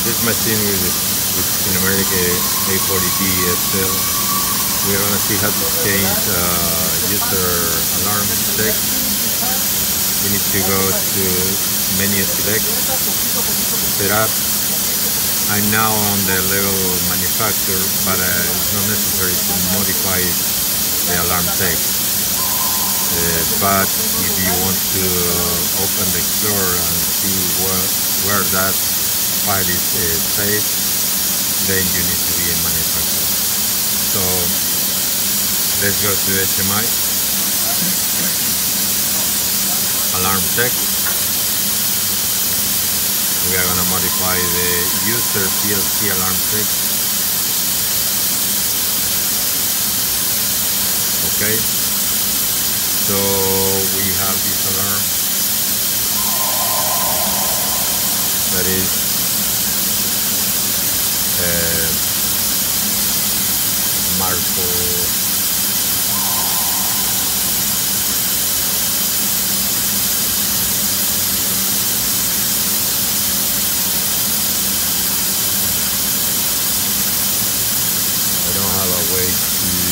This machine with Cinematic A40D SL, we're gonna see how to change user alarm text. You need to go to menu select, setup. I'm now on the level manufacturer, but it's not necessary to modify the alarm text. But if you want to open the Explorer and see where that file is saved, then you need to be a manufacturer. So let's go to HMI, alarm text. We are going to modify the user PLC alarm text. Okay. So we have this alarm that is Marco I don't have a way to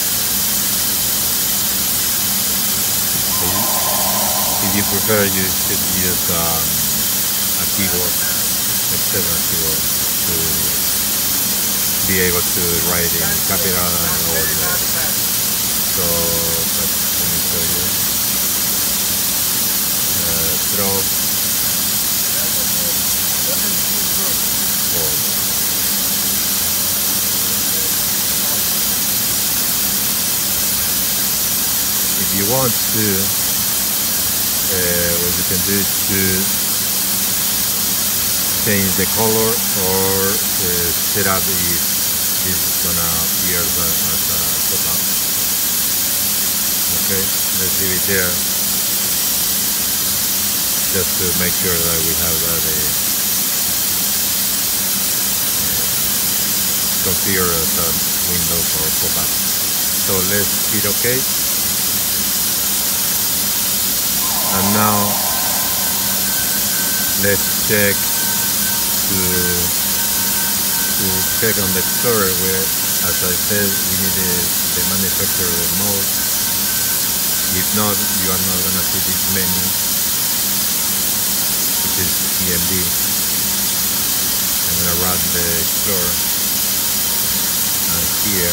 if you prefer, you should use a keyboard, external keyboard, to be able to write in capital and lower letters. So, but let me show you. Drop. Pause. If you want to, what you can do is to change the color or set up if this is gonna appear as a pop-up. Okay, let's leave it there just to make sure that we have that configured as a window or pop-up. So let's hit OK. And now let's check to check on the Explorer where, as I said, we need the manufacturer mode. If not, you are not gonna see this menu, which is EMD. I'm gonna run the Explorer, and here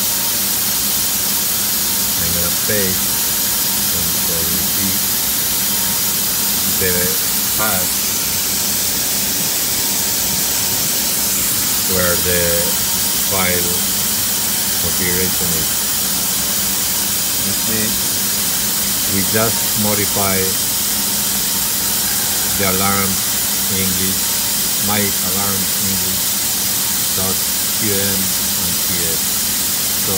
I'm gonna paste Ctrl-V the path where the file configuration is. You see, we just modify the alarms English, my alarms English .qm and ts. So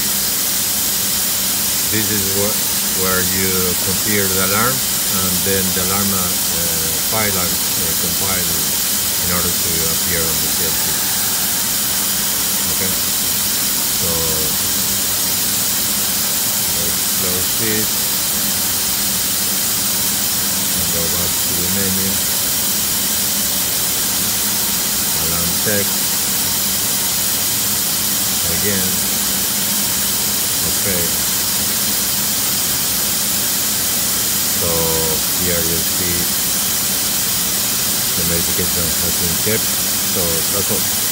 this is where you configure the alarms, and then the alarm file are compiled in order to appear on the PLC. Okay, so let's close it and go back to the menu, alarm text again. Okay. So here you see the notification has been kept. So that's all.